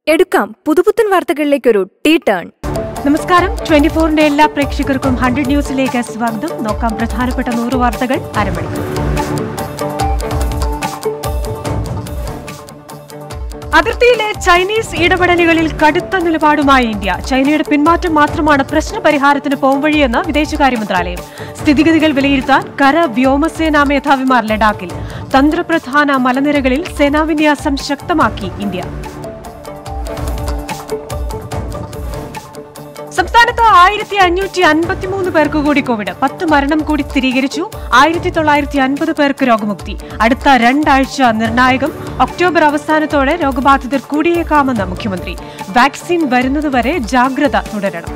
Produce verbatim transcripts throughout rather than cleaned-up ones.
എടുക്കാം പുതുപുത്തൻ വാർത്തകളിലേക്കൊരു ടീ ടേൺ. നമസ്കാരം, ട്വന്റി ഫോറിന്റെ എല്ലാ പ്രേക്ഷകർക്കും ഹൺഡ്രഡ് ന്യൂസിലേക്ക് സ്വാഗതം. നോക്കാം പ്രധാനപ്പെട്ട നൂറ് വാർത്തകൾ അരമണിക്കൂർ. അതിർത്തിയിലെ ചൈനീസ് ഇടപെടലുകളിൽ കടുത്ത നിലപാടുമായി ഇന്ത്യ. ചൈനയുടെ പിന്മാറ്റം മാത്രമാണ് പ്രശ്ന പരിഹാരത്തിന് പോംവഴിയെന്ന് വിദേശകാര്യ മന്ത്രാലയം. സ്ഥിതിഗതികൾ വിലയിരുത്താൻ കര വ്യോമസേനാ മേധാവിമാർ ലഡാക്കിൽ. തന്ത്രപ്രധാന മലനിരകളിൽ സേനാവിന്യാസം ശക്തമാക്കി ഇന്ത്യ. സംസ്ഥാനത്ത് ആയിരത്തി അഞ്ഞൂറ്റി അൻപത്തിമൂന്ന് പേർക്ക് കൂടി കോവിഡ്. പത്ത് മരണം കൂടി സ്ഥിരീകരിച്ചു. ആയിരത്തി തൊള്ളായിരത്തി അൻപത് പേർക്ക് രോഗമുക്തി. അടുത്ത രണ്ടാഴ്ച നിർണായകം. ഒക്ടോബർ അവസാനത്തോടെ രോഗബാധിതർ കൂടിയേക്കാമെന്ന് മുഖ്യമന്ത്രി. വാക്സിൻ വരുന്നതുവരെ ജാഗ്രത തുടരണം.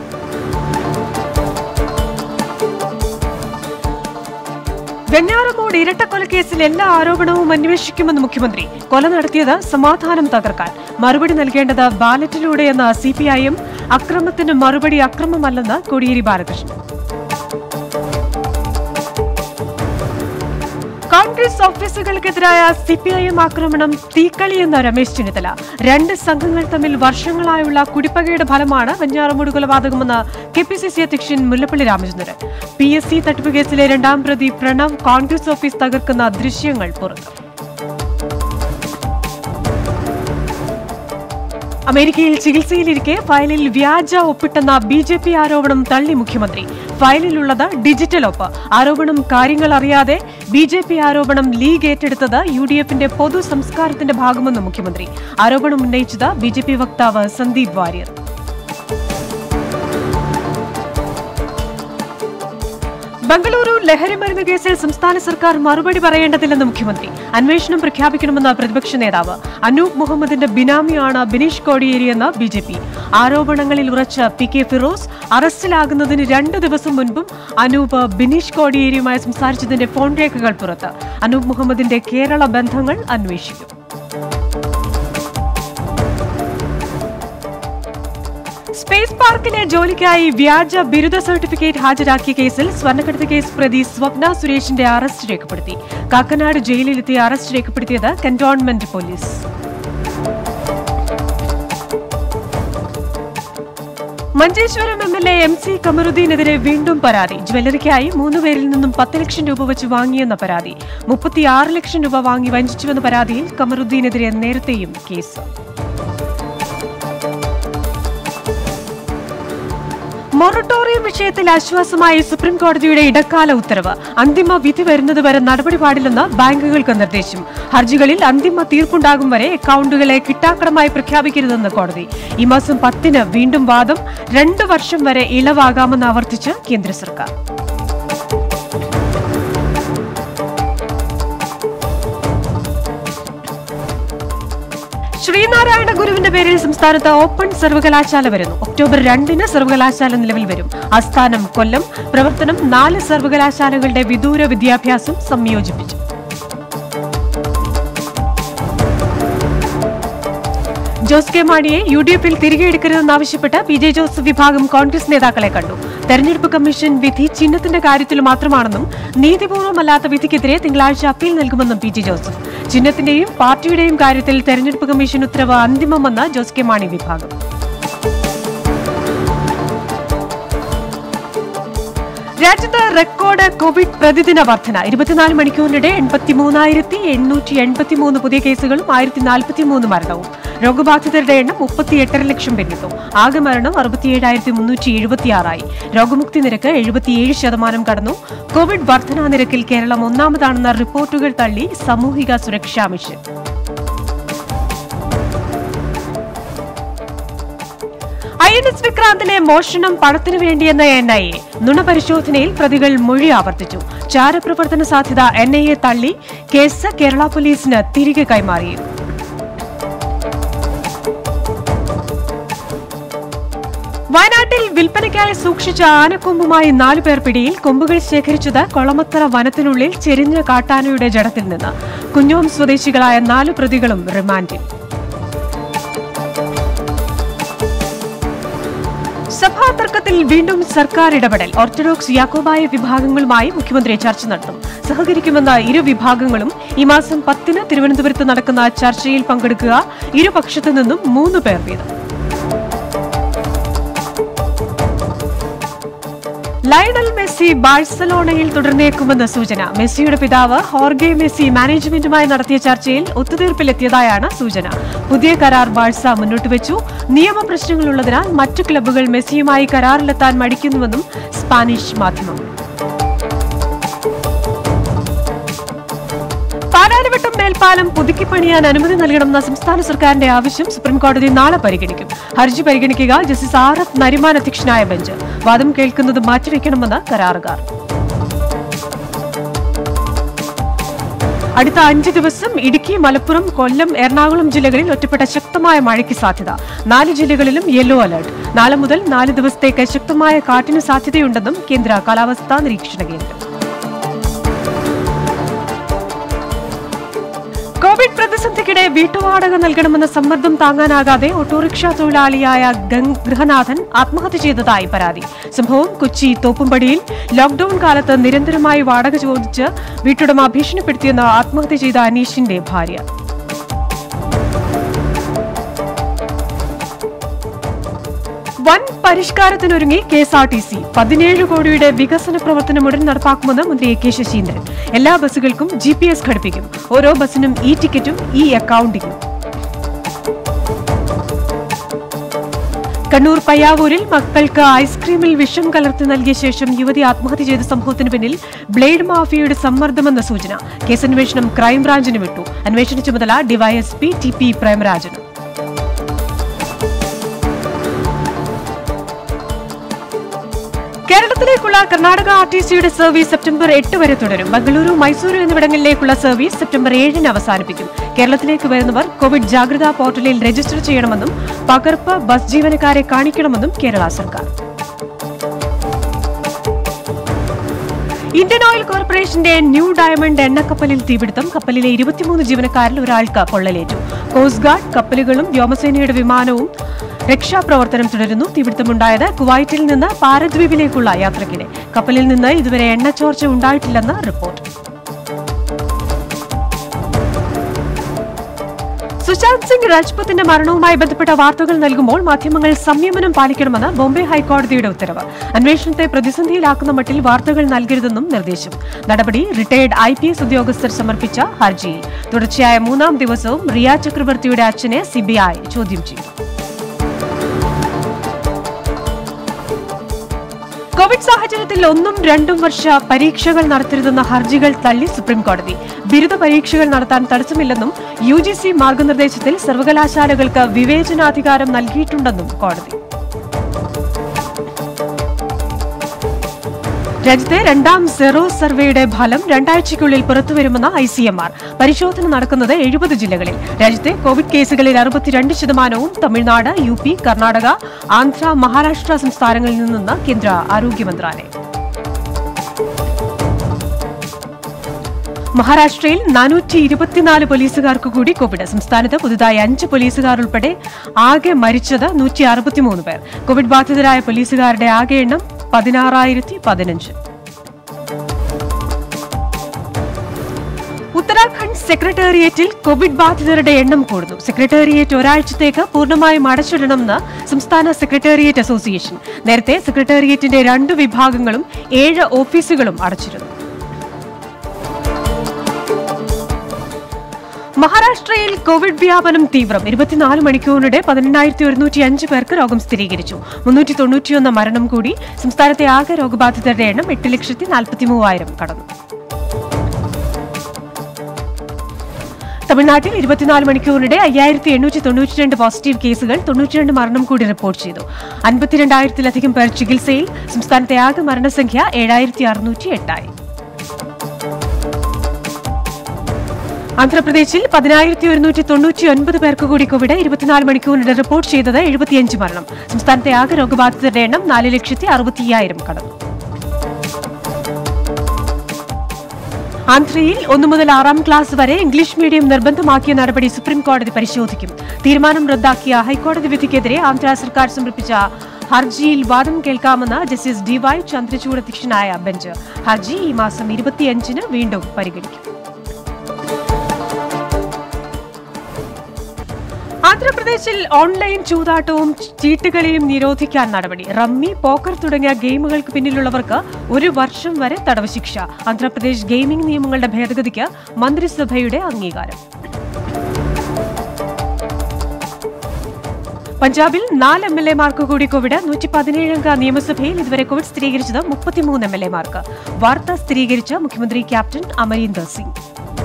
വെഞ്ഞാറമൂട് ഇരട്ടക്കൊലക്കേസിൽ എല്ലാ ആരോപണവും അന്വേഷിക്കുമെന്ന് മുഖ്യമന്ത്രി. കൊല നടത്തിയത് സമാധാനം തകർക്കാൻ, മറുപടി നൽകേണ്ടത് ബാലറ്റിലൂടെയെന്ന് സി പി ഐ എം. അക്രമത്തിന് മറുപടി അക്രമമല്ലെന്ന് കോടിയേരി ബാലകൃഷ്ണൻ. കോൺഗ്രസ് ഓഫീസുകൾക്കെതിരായ സി പി ഐ എം ആക്രമണം തീക്കളിയെന്ന് രമേശ് ചെന്നിത്തല. രണ്ട് സംഘങ്ങൾ തമ്മിൽ വർഷങ്ങളായുള്ള കുടിപ്പകയുടെ ഫലമാണ് വെഞ്ഞാറമൂട് കൊലപാതകമെന്ന് കെ പി സി സി അധ്യക്ഷൻ Mullappally Ramachandran. P S C തട്ടിപ്പ് കേസിലെ രണ്ടാം പ്രതി പ്രണവ് കോൺഗ്രസ് ഓഫീസ് തകർക്കുന്ന ദൃശ്യങ്ങൾ പുറത്തു. അമേരിക്കയിൽ ചികിത്സയിലിരിക്കെ ഫയലിൽ വ്യാജ ഒപ്പിട്ടെന്ന ബി ജെ പി ആരോപണം തള്ളി മുഖ്യമന്ത്രി. ഫയലിലുള്ളത് ഡിജിറ്റൽ ഒപ്പ്. ആരോപണം കാര്യങ്ങൾ അറിയാതെ ബി ജെ പി ആരോപണം ലീഗ് ഏറ്റെടുത്തത് യു ഡി എഫിന്റെ പൊതു സംസ്കാരത്തിന്റെ ഭാഗമെന്ന് മുഖ്യമന്ത്രി. ആരോപണം ഉന്നയിച്ചത് ബി ജെ പി വക്താവ് സന്ദീപ് വാര്യർ. ബംഗളൂരു ലഹരിമരുന്ന് കേസിൽ സംസ്ഥാന സർക്കാർ മറുപടി പറയേണ്ടതില്ലെന്ന് മുഖ്യമന്ത്രി. അന്വേഷണം പ്രഖ്യാപിക്കണമെന്ന് പ്രതിപക്ഷ നേതാവ്. അനൂപ് മുഹമ്മദിന്റെ ബിനാമിയാണ് ബിനീഷ് കോടിയേരിയെന്ന് ബി ജെ പി. ആരോപണങ്ങളിൽ ഉറച്ച പി കെ ഫിറോസ് അറസ്റ്റിലാകുന്നതിന് രണ്ട് ദിവസം മുൻപും അനൂപ് ബിനീഷ് കോടിയേരിയുമായി സംസാരിച്ചതിന്റെ ഫോൺ രേഖകൾ പുറത്ത്. അനൂപ് മുഹമ്മദിന്റെ കേരള ബന്ധങ്ങൾ അന്വേഷിക്കും. സ്പേസ് പാർക്കിലെ ജോലിക്കായി വ്യാജ ബിരുദ സർട്ടിഫിക്കറ്റ് ഹാജരാക്കിയ കേസിൽ സ്വർണ്ണക്കടത്ത് കേസ് പ്രതി സ്വപ്ന സുരേഷിന്റെ അറസ്റ്റ് രേഖപ്പെടുത്തി. കാക്കനാട് ജയിലിലെത്തി അറസ്റ്റ് രേഖപ്പെടുത്തിയത് cantonment police. Manjeshwaram M L A M C കമറുദ്ദീനെതിരെ വീണ്ടും പരാതി. ജ്വല്ലറിക്കായി മൂന്നുപേരിൽ നിന്നും പത്ത് ലക്ഷം രൂപ വെച്ച് വാങ്ങിയെന്ന പരാതി. മുപ്പത്തിയാറ് ലക്ഷം രൂപ വാങ്ങി വഞ്ചിച്ചുവെന്ന പരാതിയിൽ കമറുദ്ദീനെതിരെ നേരത്തെയും കേസ്. മൊറട്ടോറിയം വിഷയത്തിൽ ആശ്വാസമായി സുപ്രീംകോടതിയുടെ ഇടക്കാല ഉത്തരവ്. അന്തിമ വിധി വരുന്നതുവരെ നടപടി പാടില്ലെന്ന് ബാങ്കുകൾക്ക് നിർദ്ദേശം. ഹർജികളിൽ അന്തിമ തീർപ്പുണ്ടാകും വരെ അക്കൌണ്ടുകളെ കിട്ടാക്കടമായി പ്രഖ്യാപിക്കരുതെന്ന് കോടതി. ഈ മാസം പത്തിന് വീണ്ടും വാദം. രണ്ടു വർഷം വരെ ഇളവാകാമെന്ന് ആവർത്തിച്ച് കേന്ദ്ര സർക്കാർ. ശ്രീനാരായണ ഗുരുവിന്റെ പേരിൽ സംസ്ഥാനത്ത് ഓപ്പൺ സർവകലാശാല വരുന്നു. ഒക്ടോബർ രണ്ടിന് സർവകലാശാല നിലവിൽ വരും. ആസ്ഥാനം കൊല്ലം. പ്രവർത്തനം നാല് സർവകലാശാലകളുടെ വിദൂര വിദ്യാഭ്യാസം സംയോജിപ്പിച്ചു. ജോസ് കെ മാണിയെ യു ഡി എഫിൽ തിരികെ എടുക്കരുതെന്നാവശ്യപ്പെട്ട് പി ജെ ജോസഫ് വിഭാഗം കോൺഗ്രസ് നേതാക്കളെ കണ്ടു. തെരഞ്ഞെടുപ്പ് കമ്മീഷൻ വിധി ചിഹ്നത്തിന്റെ കാര്യത്തിൽ മാത്രമാണെന്നും നീതിപൂർവ്വമല്ലാത്ത വിധിക്കെതിരെ തിങ്കളാഴ്ച അപ്പീൽ നൽകുമെന്നും പി ജെ ജോസഫ്. ചിഹ്നത്തിന്റെയും പാർട്ടിയുടെയും കാര്യത്തിൽ തെരഞ്ഞെടുപ്പ് കമ്മീഷൻ ഉത്തരവ് അന്തിമമെന്ന് ജോസ് കെ മാണി വിഭാഗം. രാജ്യത്ത് റെക്കോർഡ് കോവിഡ് പ്രതിദിന വർധന. ഇരുപത്തിനാല് മണിക്കൂറിനിടെ എൺപത്തിമൂന്നായിരത്തി എണ്ണൂറ്റി എൺപത്തിമൂന്ന് പുതിയ കേസുകളും ആയിരത്തി നാൽപ്പത്തിമൂന്ന് മരണവും. രോഗബാധിതരുടെ എണ്ണം മുപ്പത്തി എട്ടര ലക്ഷം പിന്നിട്ടു. ആകെ മരണം അറുപത്തിയേഴായിരത്തി മുന്നൂറ്റി എഴുപത്തിയാറായി. രോഗമുക്തി നിരക്ക് എഴുപത്തിയേഴ് ശതമാനം കടന്നു. കോവിഡ് വർധനാ നിരക്കിൽ കേരളം ഒന്നാമതാണെന്ന റിപ്പോർട്ടുകൾ തള്ളി സാമൂഹിക സുരക്ഷാ മിഷൻ. ഐ എൻ എസ് വിക്രാന്തിലെ മോഷണം പണത്തിനു വേണ്ടിയെന്ന എൻ ഐ എ. നുണപരിശോധനയിൽ പ്രതികൾ മൊഴി ആവർത്തിച്ചു. ചാരപ്രവർത്തന സാധ്യത എൻ ഐ എ തള്ളി. കേസ് കേരള പോലീസിന് തിരികെ കൈമാറി. വയനാട്ടിൽ വിൽപ്പനയ്ക്കായി സൂക്ഷിച്ച ആനക്കൊമ്പുമായി നാലുപേർ പിടിയിൽ. കൊമ്പുകൾ ശേഖരിച്ചത് കൊളമത്തറ വനത്തിനുള്ളിൽ ചെരിഞ്ഞ കാട്ടാനയുടെ ജഡത്തിൽ നിന്ന്. കുഞ്ഞോം സ്വദേശികളായ നാലു പ്രതികളും റിമാൻഡിൽ. സഭാ തർക്കത്തിൽ വിഷയത്തിൽ വീണ്ടും സർക്കാർ ഇടപെടൽ. ഓർത്തഡോക്സ് യാക്കോബായ വിഭാഗങ്ങളുമായി മുഖ്യമന്ത്രി ചർച്ച നടത്തും. സഹകരിക്കുമെന്ന ഇരു വിഭാഗങ്ങളും ഈ മാസം പത്തിന് തിരുവനന്തപുരത്ത് നടക്കുന്ന ചർച്ചയിൽ പങ്കെടുക്കുക. ഇരുപക്ഷത്തു നിന്നും മൂന്ന് പേർ വീതം. ലയണൽ മെസ്സി ബാഴ്സലോണയിൽ തുടർന്നേക്കുമെന്ന സൂചന. മെസ്സിയുടെ പിതാവ് ഹോർഗെ മെസ്സി മാനേജ്മെന്റുമായി നടത്തിയ ചർച്ചയിൽ ഒത്തുതീർപ്പിലെത്തിയതായാണ് സൂചന. പുതിയ കരാർ ബാഴ്സ മുന്നോട്ടുവച്ചു. നിയമപ്രശ്നങ്ങളുള്ളതിനാൽ മറ്റു ക്ലബ്ബുകൾ മെസ്സിയുമായി കരാറിലെത്താൻ മടിക്കുന്നുവെന്നും സ്പാനിഷ് മാധ്യമം. പാലാരിവട്ടം മേൽപ്പാലം പുതുക്കിപ്പണിയാൻ അനുമതി നൽകണമെന്ന സംസ്ഥാന സർക്കാരിന്റെ ആവശ്യം സുപ്രീംകോടതി നാളെ പരിഗണിക്കും. ഹർജി പരിഗണിക്കുക ജസ്റ്റിസ് ആർ എഫ് നരിമാൻ അധ്യക്ഷനായ ബെഞ്ച്. വാദം കേൾക്കുന്നത് മാറ്റിവെക്കണമെന്ന് കരാറുകാർ. അടുത്ത അഞ്ച് ദിവസം ഇടുക്കി, മലപ്പുറം, കൊല്ലം, എറണാകുളം ജില്ലകളിൽ ഒറ്റപ്പെട്ട ശക്തമായ മഴയ്ക്ക് സാധ്യത. നാല് ജില്ലകളിലും യെല്ലോ അലർട്ട്. നാളെ മുതൽ നാല് ദിവസത്തേക്ക് ശക്തമായ കാറ്റിന് സാധ്യതയുണ്ടെന്നും കേന്ദ്ര കാലാവസ്ഥാ നിരീക്ഷണ കേന്ദ്രം. കോവിഡ് പ്രതിസന്ധിക്കിടെ വീട്ടുവാടക നൽകണമെന്ന സമ്മർദ്ദം താങ്ങാനാകാതെ ഓട്ടോറിക്ഷ തൊഴിലാളിയായ ഗൃഹനാഥൻ ആത്മഹത്യ ചെയ്തതായി പരാതി. സംഭവം കൊച്ചി തോപ്പുംപടിയിൽ. ലോക്ഡൌൺ കാലത്ത് നിരന്തരമായി വാടക ചോദിച്ച് വീട്ടുടമ ഭീഷണിപ്പെടുത്തിയെന്ന് ആത്മഹത്യ ചെയ്ത അനീഷിന്റെ ഭാര്യ. വൻ പരിഷ്കാരത്തിനൊരുങ്ങി K S R T C. പതിനേഴ് കോടിയുടെ വികസന പ്രവർത്തനം ഉടൻ നടപ്പാക്കുമെന്ന് മന്ത്രി എ കെ ശശീന്ദ്രൻ. എല്ലാ ബസ്സുകൾക്കും ജി പി എസ് ഘടിപ്പിക്കും. ഓരോ ബസ്സിനും ഇ ടിക്കറ്റും ഇ അക്കൌണ്ടിംഗും. കണ്ണൂർ പയ്യാവൂരിൽ മക്കൾക്ക് ഐസ്ക്രീമിൽ വിഷം കലർത്തി നൽകിയ ശേഷം യുവതി ആത്മഹത്യ ചെയ്ത സംഭവത്തിന് പിന്നിൽ ബ്ലേഡ് മാഫിയയുടെ സമ്മർദ്ദമെന്ന സൂചന. കേസന്വേഷണം ക്രൈംബ്രാഞ്ചിന് വിട്ടു. അന്വേഷണ ചുമതല ഡിവൈഎസ്പി ടി പി പ്രേമരാജന്. കേരളത്തിലേക്കുള്ള കർണാടക ആർ ടി സിയുടെ സർവീസ് സെപ്റ്റംബർ എട്ട് വരെ തുടരും. ബംഗളൂരു, മൈസൂരു എന്നിവിടങ്ങളിലേക്കുള്ള സർവീസ് സെപ്റ്റംബർ ഏഴിന് അവസാനിപ്പിക്കും. കേരളത്തിലേക്ക് വരുന്നവർ കോവിഡ് ജാഗ്രതാ പോർട്ടലിൽ രജിസ്റ്റർ ചെയ്യണമെന്നും പകർപ്പ് ബസ് ജീവനക്കാരെ കാണിക്കണമെന്നും കേരള സർക്കാർ. ഇന്ത്യൻ ഓയിൽ കോർപ്പറേഷന്റെ ന്യൂ ഡയമണ്ട് എണ്ണക്കപ്പലിൽ തീപിടുത്തം. കപ്പലിലെ ഇരുപത്തിമൂന്ന് ജീവനക്കാരിൽ ഒരാൾക്ക് പൊള്ളലേറ്റു. കോസ്റ്റ് ഗാർഡ്, കപ്പലുകളും വ്യോമസേനയുടെ വിമാനവും രക്ഷാപ്രവർത്തനം തുടരുന്നു. തീപിടുത്തമുണ്ടായത് കുവൈറ്റിൽ നിന്ന് പാരദ്വീപിലേക്കുള്ള യാത്രക്കിടെ. കപ്പലിൽ നിന്ന് ഇതുവരെ എണ്ണച്ചോർച്ച ഉണ്ടായിട്ടില്ലെന്ന് റിപ്പോർട്ട്. സുശാന്ത് സിംഗ് രാജ്പുത്തിന്റെ മരണവുമായി ബന്ധപ്പെട്ട വാർത്തകൾ നൽകുമ്പോൾ മാധ്യമങ്ങൾ സംയമനം പാലിക്കണമെന്ന് ബോംബെ ഹൈക്കോടതിയുടെ ഉത്തരവ്. അന്വേഷണത്തെ പ്രതിസന്ധിയിലാക്കുന്ന മട്ടിൽ വാർത്തകൾ നൽകരുതെന്നും നിർദ്ദേശം. നടപടി റിട്ടയർഡ് ഐ പി എസ് ഉദ്യോഗസ്ഥർ സമർപ്പിച്ച ഹർജിയിൽ. തുടർച്ചയായ മൂന്നാം ദിവസവും റിയ ചക്രവർത്തിയുടെ അച്ഛനെ സിബിഐ ചോദ്യം ചെയ്തു. കോവിഡ് സാഹചര്യത്തിൽ ഒന്നും രണ്ടും വർഷ പരീക്ഷകൾ നടത്തരുതെന്ന ഹർജികൾ തള്ളി സുപ്രീംകോടതി. ബിരുദ പരീക്ഷകൾ നടത്താൻ തടസ്സമില്ലെന്നും യു ജി സി മാർഗനിർദ്ദേശത്തിൽ സർവകലാശാലകൾക്ക് വിവേചനാധികാരം നൽകിയിട്ടുണ്ടെന്നും കോടതി. രാജ്യത്തെ രണ്ടാം സെറോ സർവേയുടെ ഫലം രണ്ടാഴ്ചയ്ക്കുള്ളിൽ പുറത്തുവരുമെന്ന് ഐ സി എം ആർ. പരിശോധന നടക്കുന്നത് എഴുപത് ജില്ലകളിൽ. രാജ്യത്തെ കോവിഡ് കേസുകളിൽ അറുപത്തിരണ്ട് ശതമാനവും തമിഴ്നാട്, യു പി, കർണാടക, ആന്ധ്ര, മഹാരാഷ്ട്ര സംസ്ഥാനങ്ങളിൽ നിന്നെന്ന് കേന്ദ്ര ആരോഗ്യ മന്ത്രാലയം. മഹാരാഷ്ട്രയിൽ നാനൂറ്റി ഇരുപത്തിനാല് പോലീസുകാർക്ക് കൂടി കോവിഡ്. സംസ്ഥാനത്ത് പുതുതായി അഞ്ച് പോലീസുകാർ ഉൾപ്പെടെ ആകെ മരിച്ചത് നൂറ്റി അറുപത്തിമൂന്ന് പേർ. കോവിഡ് ബാധിതരായ പോലീസുകാരുടെ ആകെ എണ്ണം പതിനാറായിരത്തി പതിനഞ്ച്. ഉത്തരാഖണ്ഡ് സെക്രട്ടേറിയറ്റിൽ കോവിഡ് ബാധിതരുടെ എണ്ണം കൂടുന്നു. സെക്രട്ടേറിയറ്റ് ഒരാഴ്ചത്തേക്ക് പൂർണ്ണമായും അടച്ചിടണമെന്ന് സംസ്ഥാന സെക്രട്ടേറിയറ്റ് അസോസിയേഷൻ. നേരത്തെ സെക്രട്ടേറിയറ്റിന്റെ രണ്ട് വിഭാഗങ്ങളും ഏഴ് ഓഫീസുകളും അടച്ചിരുന്നു. മഹാരാഷ്ട്രയിൽ കോവിഡ് വ്യാപനം തീവ്രം. ഇരുപത്തിനാല് മണിക്കൂറിനിടെ പതിനെണ്ണായിരത്തി ഒരുന്നൂറ്റി അഞ്ച് പേർക്ക് രോഗം സ്ഥിരീകരിച്ചു. മുന്നൂറ്റി തൊണ്ണൂറ്റിയൊന്ന് മരണം കൂടി. സംസ്ഥാനത്തെ ആകെ രോഗബാധിതരുടെ എണ്ണം എട്ട് ലക്ഷത്തി നാൽപ്പത്തി മൂവായിരം കടന്നു. തമിഴ്നാട്ടിൽ ഇരുപത്തിനാല് മണിക്കൂറിനിടെ അയ്യായിരത്തി എണ്ണൂറ്റി തൊണ്ണൂറ്റിരണ്ട് പോസിറ്റീവ് കേസുകൾ, തൊണ്ണൂറ്റിരണ്ട് മരണം കൂടി റിപ്പോർട്ട് ചെയ്തു. അൻപത്തിരണ്ടായിരത്തിലധികം പേർ ചികിത്സയിൽ. സംസ്ഥാനത്തെ ആകെ മരണസംഖ്യ ഏഴായിരത്തി അറുന്നൂറ്റി എട്ടായി. ആന്ധ്രാപ്രദേശിൽ പതിനായിരത്തി ഒരുന്നൂറ്റി തൊണ്ണൂറ്റി ഒൻപത് പേർക്ക് കൂടി കോവിഡ്. ഇരുപത്തിനാല് മണിക്കൂറിനിടെ റിപ്പോർട്ട് ചെയ്തത് എഴുപത്തിയഞ്ച് മരണം. സംസ്ഥാനത്തെ ആകെ രോഗബാധിതരുടെ എണ്ണം നാല് ലക്ഷത്തി അറുപത്തി അയ്യായിരം കടന്നു. ആന്ധ്രയിൽ ഒന്നു മുതൽ ആറാം ക്ലാസ് വരെ ഇംഗ്ലീഷ് മീഡിയം നിർബന്ധമാക്കിയ നടപടി സുപ്രീംകോടതി പരിശോധിക്കും. തീരുമാനം റദ്ദാക്കിയ ഹൈക്കോടതി വിധിക്കെതിരെ ആന്ധ്ര സർക്കാർ സമർപ്പിച്ച ഹർജിയിൽ വാദം കേൾക്കാമെന്ന് ജസ്റ്റിസ് ഡി വൈ ചന്ദ്രചൂഡ് അധ്യക്ഷനായ ബെഞ്ച്. ഹർജി ഈ മാസം ഇരുപത്തിയഞ്ചിന് വീണ്ടും പരിഗണിക്കും. ആന്ധ്രാപ്രദേശിൽ ഓൺലൈൻ ചൂതാട്ടവും ചീട്ടുകളിയും നിരോധിക്കാൻ നടപടി. റമ്മി, പോക്കർ തുടങ്ങിയ ഗെയിമുകൾക്ക് പിന്നിലുള്ളവർക്ക് ഒരു വർഷം വരെ തടവ് ശിക്ഷ. ആന്ധ്രാപ്രദേശ് ഗെയിമിംഗ് നിയമങ്ങളുടെ ഭേദഗതിക്ക് മന്ത്രിസഭയുടെ അംഗീകാരം. പഞ്ചാബിൽ നാല് എം എൽ എമാർക്ക് കൂടി കോവിഡ്. നൂറ്റി പതിനേഴംഗ നിയമസഭയിൽ ഇതുവരെ കോവിഡ് സ്ഥിരീകരിച്ചത് മുപ്പത്തിമൂന്ന് എം എൽ എമാർക്ക്. വാർത്ത സ്ഥിരീകരിച്ച മുഖ്യമന്ത്രി ക്യാപ്റ്റൻ അമരീന്ദർ സിംഗ്.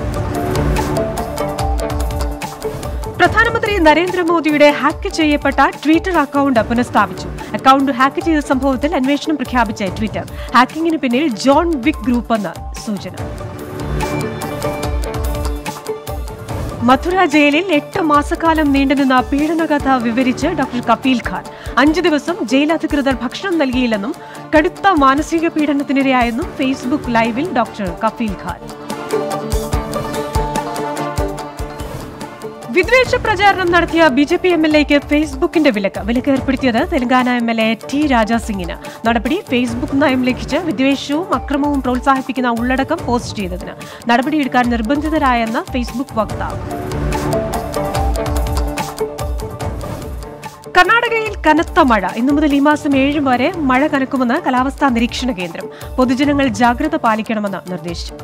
പ്രധാനമന്ത്രി നരേന്ദ്രമോദിയുടെ ഹാക്ക് ചെയ്യപ്പെട്ട ട്വിറ്റർ അക്കൌണ്ട് പുനഃസ്ഥാപിച്ചു. അക്കൌണ്ട് ഹാക്ക് ചെയ്ത സംഭവത്തിൽ അന്വേഷണം പ്രഖ്യാപിച്ച ട്വിറ്റർ ഹാക്കിംഗിന് പിന്നിൽ ജോൺ വിക് ഗ്രൂപ്പ് എന്ന് സൂചന. മഥുര ജയിലിൽ എട്ട് മാസക്കാലം നീണ്ടുനിന്ന പീഡനകഥ വിവരിച്ച് ഡോക്ടർ കഫീൽ ഖാൻ. അഞ്ചു ദിവസം ജയിൽ അധികൃതർ ഭക്ഷണം നൽകിയില്ലെന്നും കടുത്ത മാനസിക പീഡനത്തിനിരയായെന്നും ഫേസ്ബുക്ക് ലൈവിൽ ഡോക്ടർ കഫീൽ ഖാൻ. വിദ്വേഷ പ്രചാരണം നടത്തിയ B J P M L എക്ക് ഫേസ്ബുക്കിന്റെ വിലക്ക് വിലക്ക് ഏർപ്പെടുത്തിയത് Telangana M L A T രാജാസിംഗിന്. നടപടി ഫേസ്ബുക്ക് നയം ലംഘിച്ച് വിദ്വേഷവും അക്രമവും പ്രോത്സാഹിപ്പിക്കുന്ന ഉള്ളടക്കം പോസ്റ്റ് ചെയ്തതിന് നടപടിയെടുക്കാൻ നിർബന്ധിതരായെന്ന് ഫേസ്ബുക്ക് വക്താവ്. കർണാടകയിൽ കനത്ത മഴ. ഇന്നു മുതൽ ഈ മാസം ഏഴ് വരെ മഴ കനക്കുമെന്ന് കാലാവസ്ഥാ നിരീക്ഷണ കേന്ദ്രം. പൊതുജനങ്ങൾ ജാഗ്രത പാലിക്കണമെന്ന് നിർദ്ദേശിച്ചു.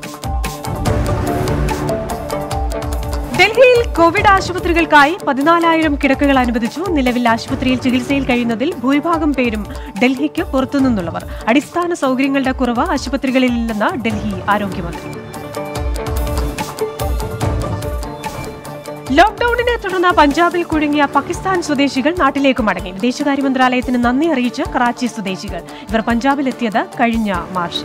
ഡൽഹിയിൽ കോവിഡ് ആശുപത്രികൾക്കായി പതിനാലായിരം കിടക്കകൾ അനുവദിച്ചു. നിലവിൽ ആശുപത്രിയിൽ ചികിത്സയിൽ കഴിയുന്നതിൽ ഭൂരിഭാഗം പേരും ഡൽഹിക്ക് പുറത്തുനിന്നുള്ളവർ. അടിസ്ഥാന സൗകര്യങ്ങളുടെ കുറവ് ആശുപത്രികളിലില്ലെന്ന് ഡൽഹി ആരോഗ്യമന്ത്രി. ലോക്ഡൌണിനെ തുടർന്ന് പഞ്ചാബിൽ കുടുങ്ങിയ പാകിസ്ഥാൻ സ്വദേശികൾ നാട്ടിലേക്ക് മടങ്ങി. വിദേശകാര്യ മന്ത്രാലയത്തിന് നന്ദി അറിയിച്ച് കറാച്ചി സ്വദേശികൾ. ഇവർ പഞ്ചാബിലെത്തിയത് കഴിഞ്ഞ മാർച്ചിൽ.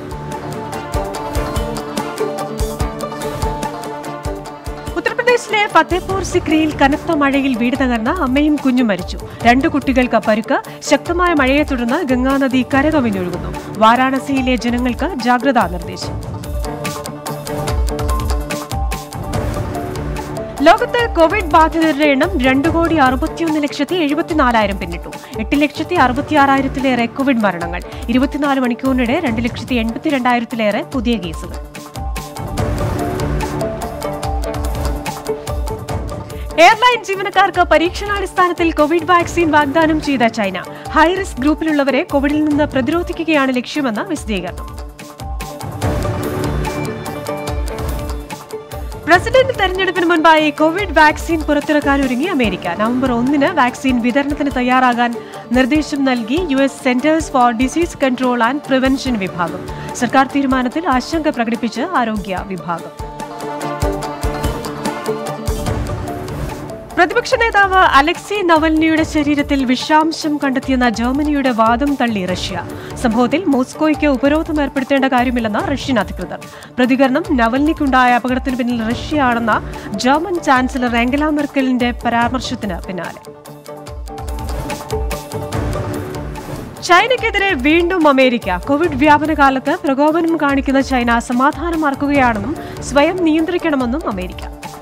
ഉത്തർപ്രദേശിലെ ഫത്തേപൂർ സിക്രിയിൽ കനത്ത മഴയിൽ വീട് തകർന്ന അമ്മയും കുഞ്ഞും മരിച്ചു. രണ്ടു കുട്ടികൾക്ക് പരുക്ക്. ശക്തമായ മഴയെ തുടർന്ന് ഗംഗാനദി കരകവിഞ്ഞൊഴുകുന്നു. വാരാണസിയിലെ ജനങ്ങൾക്ക് ജാഗ്രതാ നിർദ്ദേശം. ലോകത്ത് കോവിഡ് ബാധിതരുടെ എണ്ണം രണ്ടു കോടി അറുപത്തിയൊന്ന് ലക്ഷത്തി എഴുപത്തിനാലായിരം പിന്നിട്ടു. എട്ട് ലക്ഷത്തി അറുപത്തിയാറായിരത്തിലേറെ കോവിഡ് മരണങ്ങൾ. ഇരുപത്തിനാല് മണിക്കൂറിനിടെ രണ്ട് ലക്ഷത്തി എൺപത്തിരണ്ടായിരത്തിലേറെ പുതിയ കേസുകൾ. എയർലൈൻ ജീവനക്കാർക്ക് പരീക്ഷണാടിസ്ഥാനത്തിൽ കോവിഡ് വാക്സിൻ വാഗ്ദാനം ചെയ്ത ചൈന. ഹൈറിസ്ക് ഗ്രൂപ്പിലുള്ളവരെ കോവിഡിൽ നിന്ന് പ്രതിരോധിക്കുകയാണ് ലക്ഷ്യമെന്ന വിശദീകരണം. പ്രസിഡന്റ് തെരഞ്ഞെടുപ്പിന് മുൻപായി കോവിഡ് വാക്സിൻ പുറത്തിറക്കാനൊരുങ്ങി അമേരിക്ക. നവംബർ ഒന്നിന് വാക്സിൻ വിതരണത്തിന് തയ്യാറാകാൻ നിർദ്ദേശം നൽകി U S Centers for Disease Control and Prevention വിഭാഗം. സർക്കാർ തീരുമാനത്തിൽ ആശങ്ക പ്രകടിപ്പിച്ച് ആരോഗ്യ വിഭാഗം. പ്രതിപക്ഷ നേതാവ് അലക്സി നവൽനിയുടെ ശരീരത്തിൽ വിഷാംശം കണ്ടെത്തിയെന്ന ജർമ്മനിയുടെ വാദം തള്ളി റഷ്യ. സംഭവത്തിൽ മോസ്കോയ്ക്ക് ഉപരോധം ഏർപ്പെടുത്തേണ്ട കാര്യമില്ലെന്ന് റഷ്യൻ അധികൃതർ. പ്രതികരണം നവൽനിക്കുണ്ടായ അപകടത്തിന് പിന്നിൽ റഷ്യയാണെന്ന ജർമ്മൻ ചാൻസലർ ആംഗല മെർക്കലിന്റെ പരാമർശത്തിന് പിന്നാലെ. ചൈനയ്ക്കെതിരെ വീണ്ടും അമേരിക്ക. കോവിഡ് വ്യാപന കാലത്ത് പ്രകോപനം കാണിക്കുന്ന ചൈന സമാധാനം മറക്കുകയാണെന്നും സ്വയം നിയന്ത്രിക്കണമെന്നും അമേരിക്ക.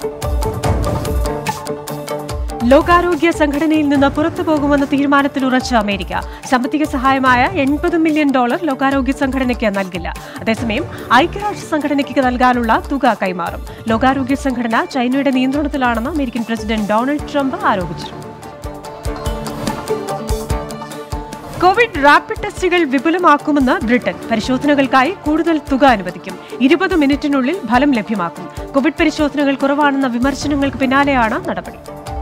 ലോകാരോഗ്യ സംഘടനയിൽ നിന്ന് പുറത്തു പോകുമെന്ന തീരുമാനത്തിൽ ഉറച്ച അമേരിക്ക. സാമ്പത്തിക സഹായമായ എൺപത് മില്യൺ ഡോളർ ലോകാരോഗ്യ സംഘടനയ്ക്ക് നൽകില്ല. അതേസമയം ഐക്യരാഷ്ട്ര സംഘടനയ്ക്ക് നൽകാനുള്ള തുക കൈമാറും. ലോകാരോഗ്യ സംഘടന ചൈനയുടെ നിയന്ത്രണത്തിലാണെന്ന് അമേരിക്കൻ പ്രസിഡന്റ് ഡൊണാൾഡ് ട്രംപ് ആരോപിച്ചു. കോവിഡ് റാപ്പിഡ് ടെസ്റ്റുകൾ വിപുലമാക്കുമെന്ന് ബ്രിട്ടൻ. പരിശോധനകൾക്കായി കൂടുതൽ തുക അനുവദിക്കും. ഇരുപത് മിനിറ്റിനുള്ളിൽ ഫലം ലഭ്യമാക്കും. കോവിഡ് പരിശോധനകൾ കുറവാണെന്ന വിമർശനങ്ങൾക്ക് പിന്നാലെയാണ് നടപടി.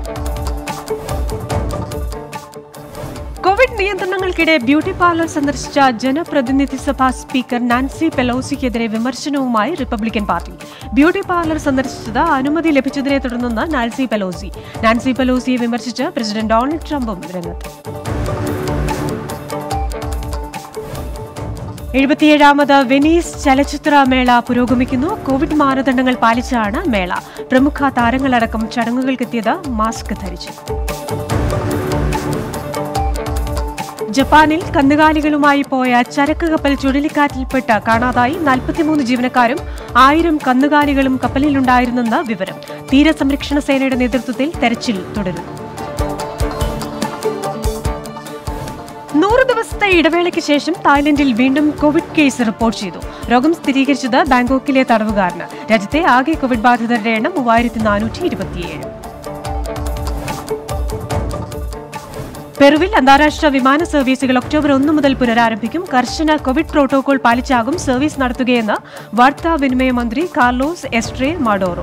കോവിഡ് നിയന്ത്രണങ്ങൾക്കിടെ ബ്യൂട്ടി പാർലർ സന്ദർശിച്ച ജനപ്രതിനിധി സഭാ സ്പീക്കർ നാൻസി പെലോസിക്കെതിരെ വിമർശനവുമായി റിപ്പബ്ലിക്കൻ പാർട്ടി. ബ്യൂട്ടി പാർലർ സന്ദർശിച്ചത് അനുമതി ലഭിച്ചതിനെ തുടർന്നെന്ന് നാൻസി പെലോസി. നാൻസി പെലോസിയെ വിമർശിച്ച് പ്രസിഡന്റ് ഡൊണാൾഡ് ട്രംപും രംഗത്ത്. എഴുപത്തിയേഴാമത് വെനീസ് ചലച്ചിത്ര മേള പുരോഗമിക്കുന്നു. കോവിഡ് മാനദണ്ഡങ്ങൾ പാലിച്ചാണ് മേള. പ്രമുഖ താരങ്ങളടക്കം ചടങ്ങുകൾക്കെത്തിയത് മാസ്ക് ധരിച്ചു. ജപ്പാനിൽ കന്നുകാലികളുമായി പോയ ചരക്ക് കപ്പൽ ചുഴലിക്കാറ്റിൽപ്പെട്ട് കാണാതായി. നാൽപ്പത്തിമൂന്ന് ജീവനക്കാരും ആയിരം കന്നുകാലികളും കപ്പലിലുണ്ടായിരുന്നെന്ന് വിവരം. തീരസംരക്ഷണ സേനയുടെ നേതൃത്വത്തിൽ തെരച്ചിൽ തുടരുന്നു. ദിവസത്തെ ഇടവേളയ്ക്ക് ശേഷം തായ്ലൻഡിൽ വീണ്ടും കോവിഡ് കേസ് റിപ്പോർട്ട് ചെയ്തു. രോഗം സ്ഥിരീകരിച്ചത് ബാങ്കോക്കിലെ തടവുകാരന്. രാജ്യത്തെ ആകെ കോവിഡ് ബാധിതരുടെ എണ്ണം മൂവായിരത്തി നാനൂറ്റി ഇരുപത്തിയേഴ്. പെറുവിൽ അന്താരാഷ്ട്ര വിമാന സർവീസുകൾ ഒക്ടോബർ ഒന്ന് മുതൽ പുനരാരംഭിക്കും. കർശന കോവിഡ് പ്രോട്ടോകോൾ പാലിച്ചാകും സർവീസ് നടത്തുകയെന്ന് വാർത്താവിനിമയ മന്ത്രി കാർലോസ് എസ്ട്രേ മാഡോറോ.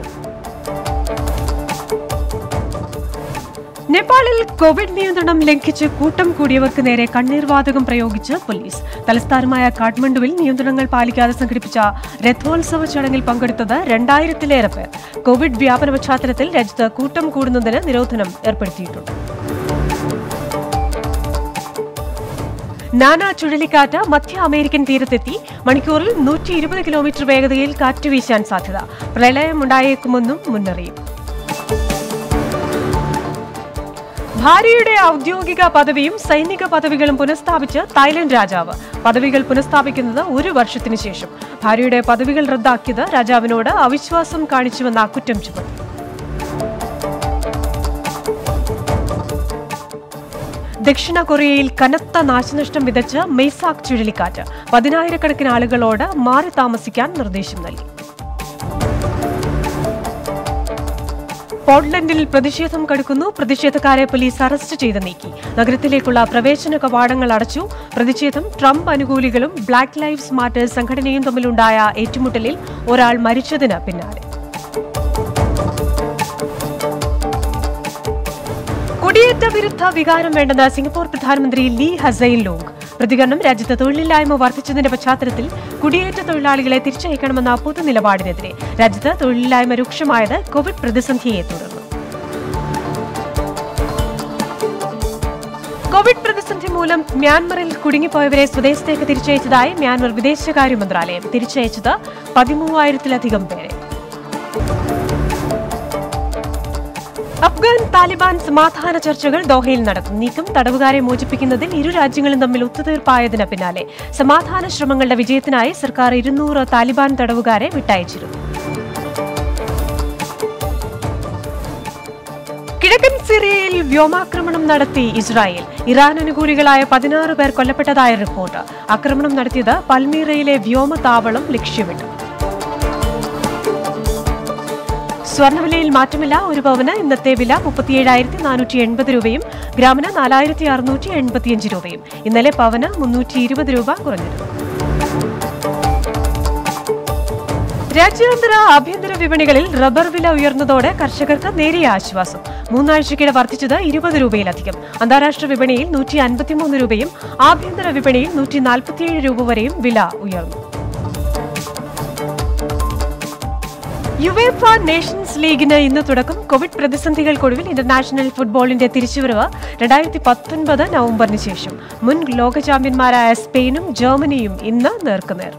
നേപ്പാളിൽ കോവിഡ് നിയന്ത്രണം ലംഘിച്ച് കൂട്ടം കൂടിയവർക്ക് നേരെ കണ്ണീർവാതകം പ്രയോഗിച്ച് പോലീസ്. തലസ്ഥാനമായ കാഠ്മണ്ഡുവിൽ നിയന്ത്രണങ്ങൾ പാലിക്കാതെ സംഘടിപ്പിച്ച രഥോത്സവ ചടങ്ങിൽ പങ്കെടുത്തത് രണ്ടായിരത്തിലേറെ പേർ. കോവിഡ് വ്യാപന പശ്ചാത്തലത്തിൽ രാജ്യത്ത് കൂട്ടം കൂടുന്നതിന് നിരോധനം ഏർപ്പെടുത്തിയിട്ടുണ്ട്. നാനാ ചുഴലിക്കാറ്റ് മധ്യ അമേരിക്കൻ തീരത്തെത്തി. മണിക്കൂറിൽ നൂറ്റി ഇരുപത് കിലോമീറ്റർ വേഗതയിൽ കാറ്റ് വീശാൻ സാധ്യത. പ്രളയമുണ്ടായേക്കുമെന്നും മുന്നറിയിപ്പ്. ഭാര്യയുടെ ഔദ്യോഗിക പദവിയും സൈനിക പദവികളും പുനഃസ്ഥാപിച്ച് തായ്ലൻഡ് രാജാവ്. പദവികൾ പുനഃസ്ഥാപിക്കുന്നത് ഒരു വർഷത്തിനു ശേഷം. ഭാര്യയുടെ പദവികൾ റദ്ദാക്കിയത് രാജാവിനോട് അവിശ്വാസം കാണിച്ചുവെന്ന കുറ്റം ചുമത്തി. ദക്ഷിണ കൊറിയയിൽ കനത്ത നാശനഷ്ടം വിതച്ച് മെയ്സാക് ചുഴലിക്കാറ്റ്. പതിനായിരക്കണക്കിന് ആളുകളോട് മാറി താമസിക്കാൻ നിർദ്ദേശം നൽകി. പോർട്ട്ലൻഡിൽ പ്രതിഷേധം കടുക്കുന്നു. പ്രതിഷേധക്കാരെ പോലീസ് അറസ്റ്റ് ചെയ്ത് നീക്കി. നഗരത്തിലേക്കുള്ള പ്രവേശന കവാടങ്ങൾ അടച്ചു. പ്രതിഷേധം ട്രംപ് അനുകൂലികളും ബ്ലാക്ക് ലൈവ്സ് മാറ്റേഴ്സ് സംഘടനയും തമ്മിലുണ്ടായ ഏറ്റുമുട്ടലിൽ ഒരാൾ മരിച്ചതിന് പിന്നാലെ. കുടിയേറ്റ വിരുദ്ധ വികാരം വേണ്ടെന്ന് സിംഗപ്പൂർ പ്രധാനമന്ത്രി ലീ ഹസൈൻ ലോങ്. പ്രതികരണം രാജ്യത്ത് തൊഴിലില്ലായ്മ വർദ്ധിച്ചതിന്റെ പശ്ചാത്തലത്തിൽ കുടിയേറ്റ തൊഴിലാളികളെ തിരിച്ചയക്കണമെന്ന പൊതു നിലപാടിനെതിരെ രാജ്യത്ത് തൊഴിലില്ലായ്മ രൂക്ഷമായത് കോവിഡ് പ്രതിസന്ധിയെ തുടർന്നു. കോവിഡ് പ്രതിസന്ധി മൂലം മ്യാൻമറിൽ കുടുങ്ങിപ്പോയവരെ സ്വദേശത്തേക്ക് തിരിച്ചയച്ചതായി മ്യാൻമർ വിദേശകാര്യ മന്ത്രാലയം. തിരിച്ചയച്ചത് പതിമൂവായിരത്തിലധികം പേരെ. അഫ്ഗാൻ താലിബാൻ സമാധാന ചർച്ചകൾ ദോഹയിൽ നടക്കും. നീക്കം തടവുകാരെ മോചിപ്പിക്കുന്നതിൽ ഇരു രാജ്യങ്ങളും തമ്മിൽ ഒത്തുതീർപ്പായതിന് പിന്നാലെ സമാധാന ശ്രമങ്ങളുടെ വിജയത്തിനായി സർക്കാർ ഇരുന്നൂറ് താലിബാൻ തടവുകാരെ വിട്ടയച്ചിരുന്നു. കിഴക്കൻ സിറിയയിൽ വ്യോമാക്രമണം നടത്തി ഇസ്രായേൽ. ഇറാൻ അനുകൂലികളായ പതിനാറ് പേർ കൊല്ലപ്പെട്ടതായ റിപ്പോർട്ട്. ആക്രമണം നടത്തിയത് പൽമീറയിലെ വ്യോമതാവളം ലക്ഷ്യമിട്ടു. സ്വർണ്ണവിലയിൽ മാറ്റമില്ല. ഒരു പവന് ഇന്നത്തെ വില മുപ്പത്തിയേഴായിരത്തി നാനൂറ്റി എൺപത് രൂപയും ഗ്രാമിന് നാലായിരത്തി അറുന്നൂറ്റി എൺപത്തിയഞ്ച് രൂപയും. ഇന്നലെ പവന് മുന്നൂറ്റി ഇരുപത് രൂപ കുറഞ്ഞിരുന്നു. രാജ്യാന്തര ആഭ്യന്തര വിപണികളിൽ റബ്ബർ വില ഉയർന്നതോടെ കർഷകർക്ക് നേരിയ ആശ്വാസം. മൂന്നാഴ്ചയ്ക്കിടെ വർദ്ധിച്ചത് ഇരുപത് രൂപയിലധികം. അന്താരാഷ്ട്ര വിപണിയിൽ നൂറ്റി അൻപത്തിമൂന്ന് രൂപയും ആഭ്യന്തര വിപണിയിൽ നൂറ്റി നാൽപ്പത്തിയേഴ് രൂപ വരെയും വില ഉയർന്നു. യുവേഫ നേഷൻസ് ലീഗിന് ഇന്ന് തുടക്കം. കോവിഡ് പ്രതിസന്ധികൾക്കൊടുവിൽ ഇന്റർനാഷണൽ ഫുട്ബോളിന്റെ തിരിച്ചുവരവ് രണ്ടായിരത്തി പത്തൊൻപത് നവംബറിന് ശേഷം. മുൻ ലോക ചാമ്പ്യന്മാരായ സ്പെയിനും ജർമ്മനിയും ഇന്ന് നേർക്കുനേർ.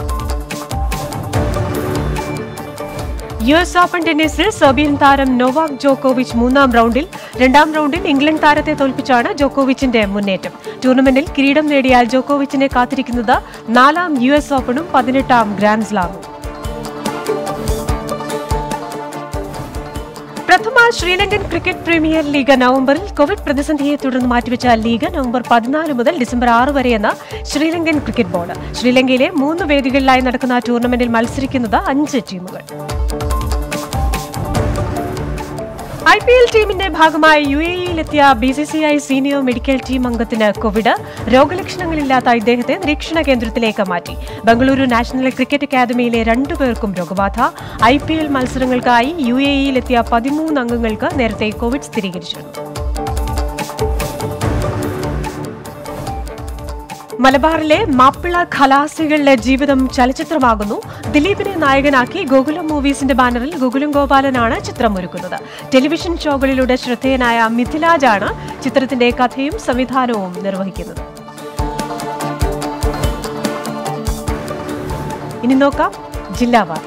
യു എസ് ഓപ്പൺ ടെന്നീസിൽ സെർബിയൻ താരം നൊവാക് ജോക്കോവിച്ച് മൂന്നാം റൗണ്ടിൽ. രണ്ടാം റൗണ്ടിൽ ഇംഗ്ലണ്ട് താരത്തെ തോൽപ്പിച്ചാണ് ജോക്കോവിച്ചിന്റെ മുന്നേറ്റം. ടൂർണമെന്റിൽ കിരീടം നേടിയാൽ ജോക്കോവിച്ചിനെ കാത്തിരിക്കുന്നത് നാലാം യു എസ് ഓപ്പണും പതിനെട്ടാം ഗ്രാൻഡ് സ്ലാമും. പ്രഥമ ശ്രീലങ്കൻ ക്രിക്കറ്റ് പ്രീമിയർ ലീഗ് നവംബറിൽ. കോവിഡ് പ്രതിസന്ധിയെ തുടർന്ന് മാറ്റിവെച്ച ലീഗ് നവംബർ പതിനാല് മുതൽ ഡിസംബർ ആറ് വരെയെന്ന് ശ്രീലങ്കൻ ക്രിക്കറ്റ് ബോർഡ്. ശ്രീലങ്കയിലെ മൂന്ന് വേദികളിലായി നടക്കുന്ന ടൂർണമെന്റിൽ മത്സരിക്കുന്നത് അഞ്ച് ടീമുകൾ. ഐ പി എൽ ടീമിന്റെ ഭാഗമായി യു എ ഇയിലെത്തിയ B C C I senior medical team അംഗത്തിന് കോവിഡ്. രോഗലക്ഷണങ്ങളില്ലാത്ത ഇദ്ദേഹത്തെ നിരീക്ഷണ കേന്ദ്രത്തിലേക്ക് മാറ്റി. ബംഗളൂരു നാഷണൽ ക്രിക്കറ്റ് അക്കാദമിയിലെ രണ്ടുപേർക്കും രോഗബാധ. ഐ പി എൽ മത്സരങ്ങൾക്കായി യു എ ഇയിലെത്തിയ പതിമൂന്ന് അംഗങ്ങൾക്ക് നേരത്തെ കോവിഡ് സ്ഥിരീകരിച്ചിരുന്നു. മലബാറിലെ മാപ്പിള ഖലാസികളുടെ ജീവിതം ചലച്ചിത്രമാകുന്നു. ദിലീപിനെ നായകനാക്കി ഗോകുലം മൂവീസിന്റെ ബാനറിൽ ഗോകുലം ഗോപാലനാണ് ചിത്രം ഒരുക്കുന്നത്. ടെലിവിഷൻ ഷോകളിലൂടെ ശ്രദ്ധേയനായ മിഥിലാജാണ് ചിത്രത്തിന്റെ കഥയും സംവിധാനവും നിർവഹിക്കുന്നത്. ഇനി നോക്കാം ജില്ലാ വാർത്തകൾ.